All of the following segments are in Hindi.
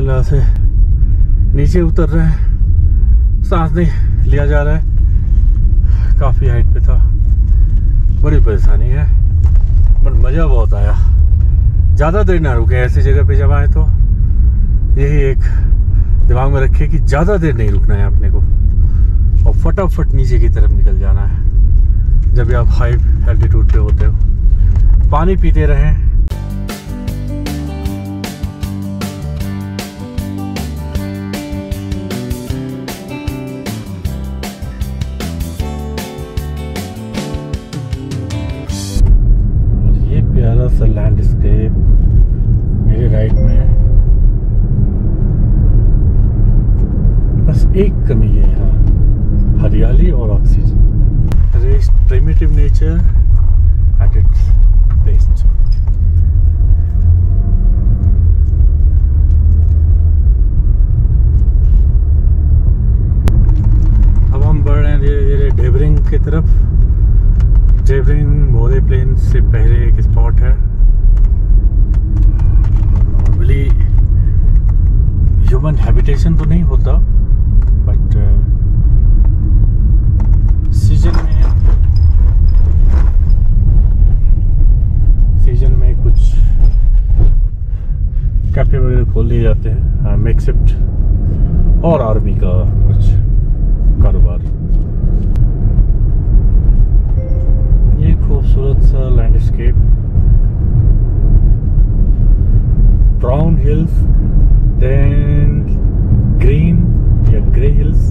जगह से नीचे उतर रहे हैं, सांस नहीं लिया जा रहा है, काफ़ी हाइट पे था, बड़ी परेशानी है, पर मज़ा बहुत आया। ज़्यादा देर ना रुके ऐसी जगह पे जब आए, तो यही एक दिमाग में रखे कि ज़्यादा देर नहीं रुकना है अपने को और फटाफट नीचे की तरफ निकल जाना है जब भी आप हाई एल्टीट्यूड पे होते हो। पानी पीते रहें। और ये प्यारा सा लैंडस्केप मेरे राइट में है। बस एक कमी है यहाँ, हरियाली और oxygen. Primitive nature at its best. अब हम बढ़ रहे हैं धीरे धीरे डेवरिंग की तरफ। डेवरिंग मोरे प्लेन से पहले एक स्पॉट है। नॉर्मली ह्यूमन हैबिटेशन तो नहीं होता, बट सीजन में कुछ कैफे वगैरह खोल दिए जाते हैं, मेकशिफ्ट और आर्मी का कुछ कारोबार। ये खूबसूरत सा landscape, brown hills, then green या ग्रे हिल्स,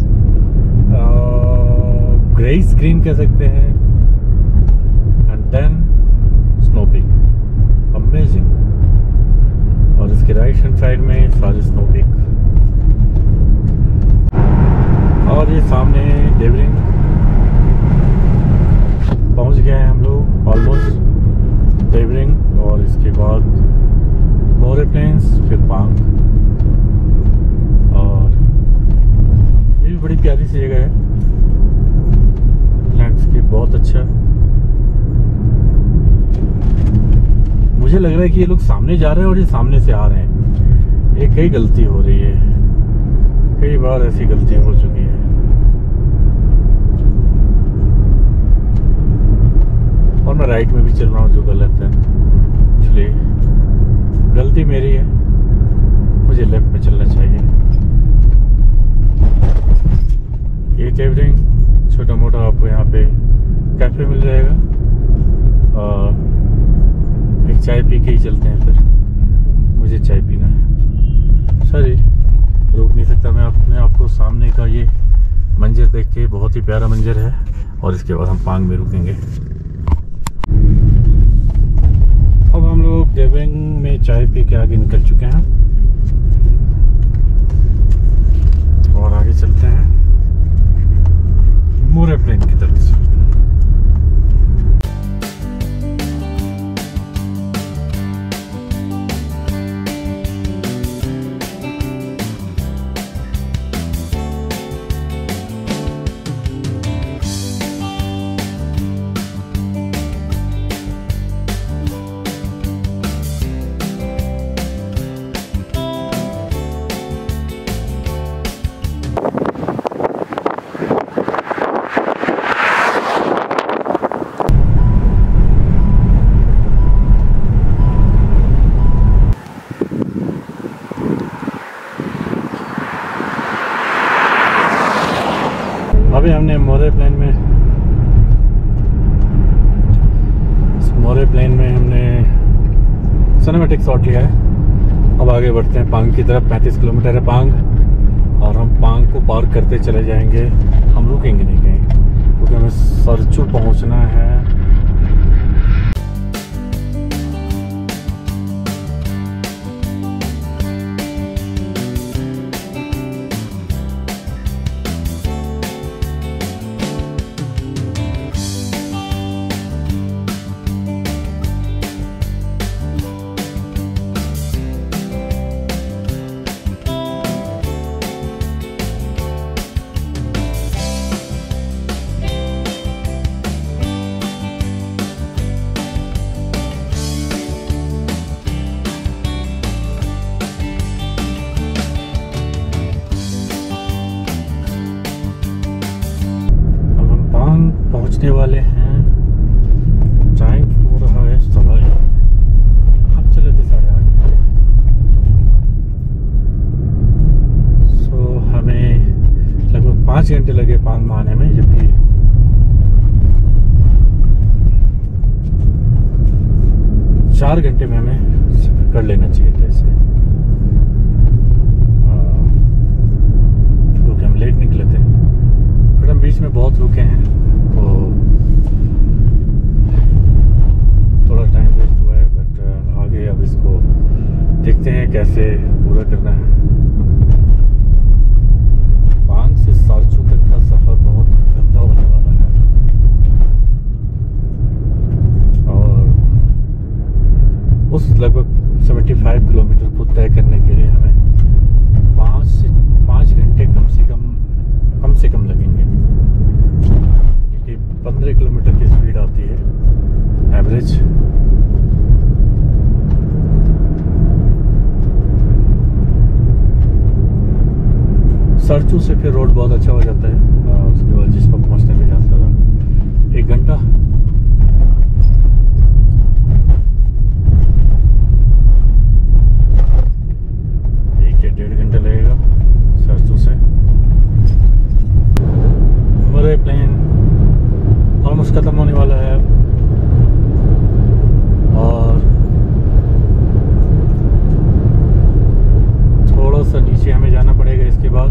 ग्रेस ग्रीन कह सकते हैं, and then snow peak. Amazing. और इसके राइट हैंड साइड में सारे स्नो पीक, और ये सामने डेवरिंग। पहुंच गए हैं हम लोग ऑलमोस्ट डेवरिंग, और इसके बाद मोरे प्लेन्स, फिर पांग। और ये भी बड़ी प्यारी सी जगह है, लैंडस्केप बहुत अच्छा। मुझे लग रहा है कि ये लोग सामने जा रहे हैं और ये सामने से आ रहे हैं। ये कई गलती हो रही है, कई बार ऐसी गलती हो चुकी है। और मैं राइट में भी चल रहा हूँ, जो गलत है। एक्चुअली गलती मेरी है, मुझे लेफ्ट में चलना चाहिए। ये डेवरिंग छोटा मोटा आपको यहाँ पे कैफे मिल जाएगा, और एक चाय पी के ही चलते हैं। फिर मुझे चाय पीना है, सॉरी रोक नहीं सकता मैं अपने आपको। सामने का ये मंजर देख के, बहुत ही प्यारा मंजर है। और इसके बाद हम पांग में रुकेंगे। अब हम लोग डेवरिंग में चाय पी के आगे निकल चुके हैं, और आगे चलते हैं मोरे प्लेन की तरफ से। अभी हमने मोरे प्लेन में हमने सिनेमैटिक शॉट लिया है। अब आगे बढ़ते हैं पांग की तरफ। 35 किलोमीटर है पांग, और हम पांग को पार करते चले जाएंगे। हम रुकेंगे नहीं कहीं, क्योंकि हमें सरचू पहुंचना है। 5 घंटे लगे पांग में आने में, जबकि चार घंटे में हमें कर लेना चाहिए था इसे, क्योंकि हम लेट निकले थे। बट हम बीच में बहुत रुके हैं तो थोड़ा टाइम वेस्ट हुआ है। बट आगे अब इसको देखते हैं कैसे पूरा करना है। पांग से सारचू तक का सफ़र बहुत गंदा होने वाला है और उस लगभग 75 किलोमीटर को तय करने के लिए हमें 5 घंटे कम से कम लगेंगे, क्योंकि 15 किलोमीटर की स्पीड आती है एवरेज। सरचू से फिर रोड बहुत अच्छा हो जाता है। उसके बाद जिस पर पहुँचने में जाता था 1 घंटा, प्लेन ऑलमोस्ट खत्म होने वाला है और थोड़ा सा नीचे हमें जाना पड़ेगा इसके बाद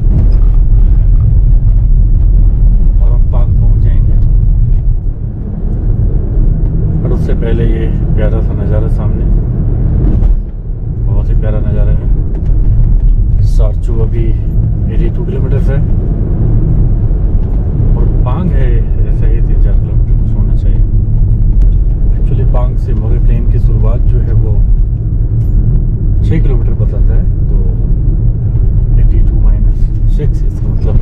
और हम पांग पहुंच जाएंगे। और उससे पहले ये प्यारा सा नज़ारा सामने, बहुत ही प्यारा नज़ारा है। सारचू अभी 82 किलोमीटर है, पांग है ऐसा ही 3-4 किलोमीटर कुछ होना चाहिए। एक्चुअली पांग से मोरे प्लेन की शुरुआत जो है वो 6 किलोमीटर बताता है, तो 82 - 6 इसका मतलब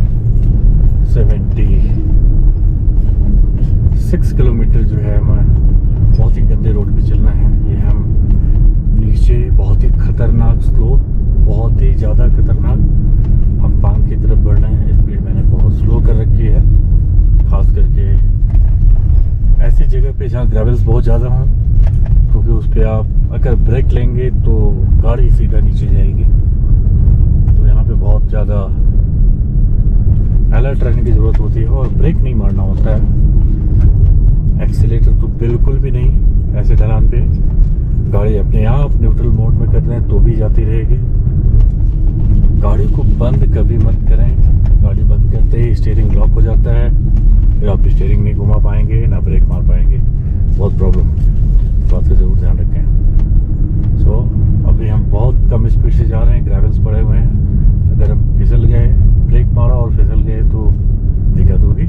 76 किलोमीटर जो है हमें बहुत ही गंदे रोड पे चलना है। ये हम नीचे बहुत ही खतरनाक स्लोप, बहुत ही ज़्यादा खतरनाक हम पांग की तरफ बढ़ रहे हैं। स्पीड मैंने बहुत स्लो कर रखी है, खास करके ऐसी जगह पे जहाँ ग्रेवल्स बहुत ज़्यादा हों, क्योंकि उस पर आप अगर ब्रेक लेंगे तो गाड़ी सीधा नीचे जाएगी। तो यहाँ पे बहुत ज़्यादा अलर्ट रहने की ज़रूरत होती है और ब्रेक नहीं मारना होता है। एक्सीलेटर तो बिल्कुल भी नहीं। ऐसे ढलान पे गाड़ी अपने आप न्यूट्रल मोड में कर दें तो भी जाती रहेगी। गाड़ी को बंद कभी मत करें। गाड़ी बंद करते ही स्टीयरिंग लॉक हो जाता है, फिर आप स्टीयरिंग नहीं घुमा पाएंगे, ना ब्रेक मार पाएंगे, बहुत प्रॉब्लम। बात का ज़रूर ध्यान रखें। सो अभी हम बहुत कम स्पीड से जा रहे हैं, ग्रेवल्स पड़े हुए हैं। अगर हम फिसल गए, ब्रेक मारा और फिसल गए तो दिक्कत होगी।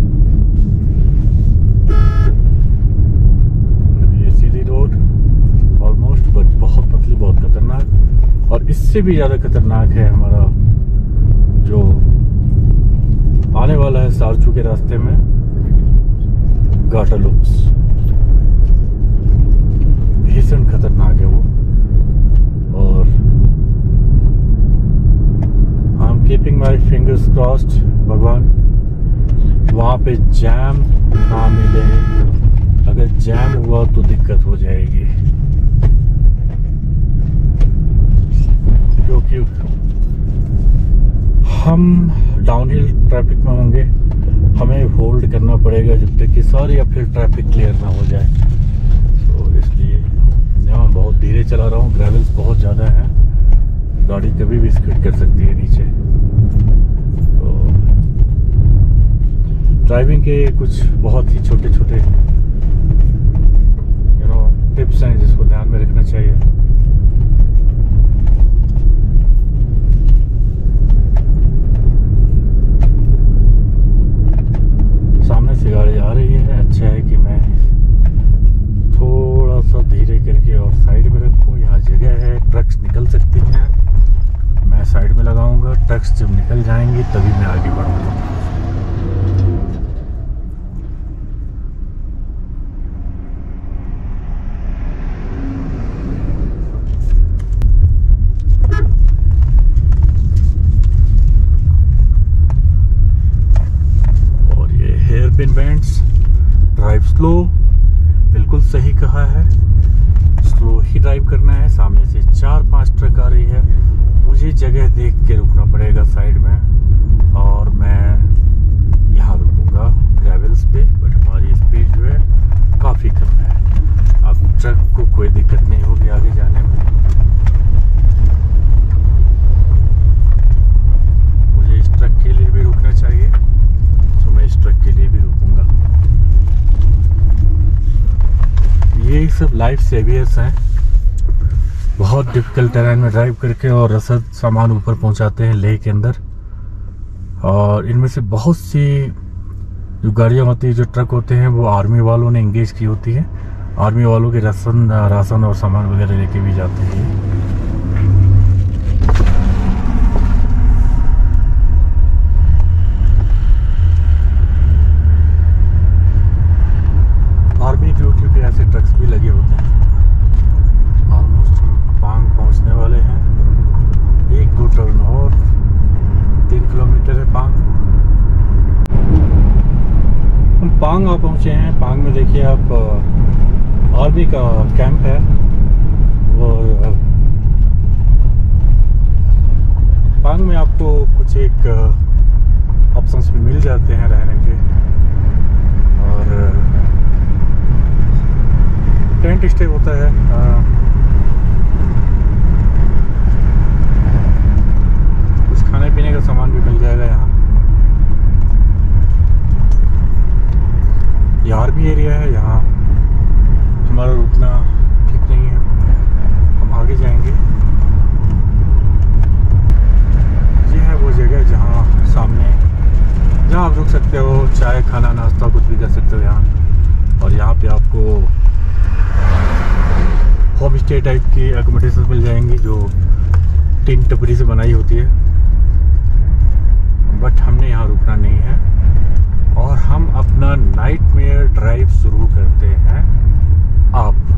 अभी ये सीधी रोड ऑलमोस्ट, बट बहुत पतली, बहुत खतरनाक। और इससे भी ज़्यादा खतरनाक है हमारा जो आने वाला है सारचू के रास्ते में, गाटालुप्स। भीषण खतरनाक है वो। और I am keeping my fingers crossed, भगवान वहाँ पे जैम ना मिले। अगर जैम हुआ तो दिक्कत हो जाएगी, क्योंकि हम डाउनहिल ट्रैफिक में होंगे। हमें होल्ड करना पड़ेगा जब तक कि सारी अपहिल ट्रैफिक क्लियर ना हो जाए। तो इसलिए यहाँ बहुत धीरे चला रहा हूँ। ग्रेवल्स बहुत ज़्यादा हैं, गाड़ी कभी भी स्किड कर सकती है नीचे। तो ड्राइविंग के कुछ बहुत ही छोटे छोटे टिप्स हैं जिसको ध्यान में रखना चाहिए। सामने से गाड़ी आ रही है, अच्छा है कि मैं थोड़ा सा धीरे करके और साइड में रखूँ। यहाँ जगह है, ट्रक्स निकल सकती हैं। मैं साइड में लगाऊंगा, ट्रक्स जब निकल जाएंगी तभी मैं आगे बढ़ूंगा। पिन बेंड्स, ड्राइव स्लो, बिल्कुल सही कहा है। स्लो ही ड्राइव करना है। सामने से 4-5 ट्रक आ रही है, मुझे जगह देख के रुकना पड़ेगा साइड में। और मैं बस पे, बट हमारी स्पीड जो है काफ़ी कम है। अब ट्रक को कोई दिक्कत नहीं होगी आगे जाने में। मुझे इस ट्रक के लिए भी रुकना चाहिए, तो मैं इस ट्रक के लिए भी रुकूंगा। ये सब लाइफ सेवियर्स हैं, बहुत डिफिकल्ट टेरेन में ड्राइव करके और रसद सामान ऊपर पहुंचाते हैं लेह के अंदर। और इनमें से बहुत सी जो गाड़ियाँ होती है, जो ट्रक होते हैं, वो आर्मी वालों ने इंगेज की होती है। आर्मी वालों के राशन और सामान वगैरह लेके भी जाते हैं। आर्मी ड्यूटी पे ऐसे ट्रक्स भी लगे होते हैं। ऑलमोस्ट हम पांग पहुंचने वाले हैं। 1-2 टर्न और 3 किलोमीटर है पांग। हम पांग आ पहुंचे हैं। पांग में देखिए आप आर्मी का कैंप है। वो पांग में आपको कुछ एक ऑप्शंस भी मिल जाते हैं रहने के, और टेंट स्टे होता है। कुछ खाने पीने का सामान भी मिल जाएगा यहाँ। ये आर्मी एरिया है, यहाँ हमारा रुकना ठीक नहीं है, हम आगे जाएंगे। ये है वो जगह जहाँ सामने, जहाँ आप रुक सकते हो, चाय खाना नाश्ता कुछ भी कर सकते हो यहाँ। और यहाँ पे आपको होम स्टे टाइप की एकोमोडेशन मिल जाएंगी, जो टिन टपरी से बनाई होती है। बट हमने यहाँ रुकना नहीं है, और हम अपना नाइटमेयर ड्राइव शुरू करते हैं अब।